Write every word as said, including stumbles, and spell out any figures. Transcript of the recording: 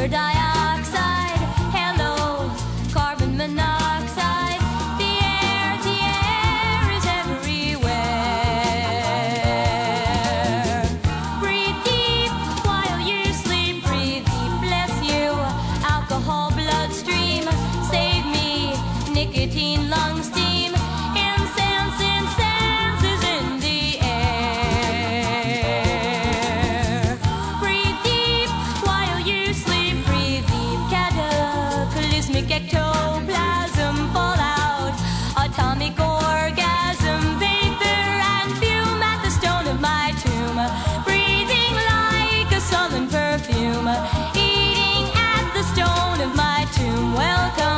sulfur dioxide. Hello, carbon monoxide. The air, the air is everywhere. Breathe deep while you sleep. Breathe deep, bless you. Alcohol bloodstream, save me. Nicotine lung steam. Incense, incense is in the air. Breathe deep while you sleep. Breathe deep. Cataclysmic ectoplasm, fallout, atomic orgasm, vapor and fume at the stone of my tomb. Breathing like a sullen perfume, eating at the stone of my tomb. Welcome.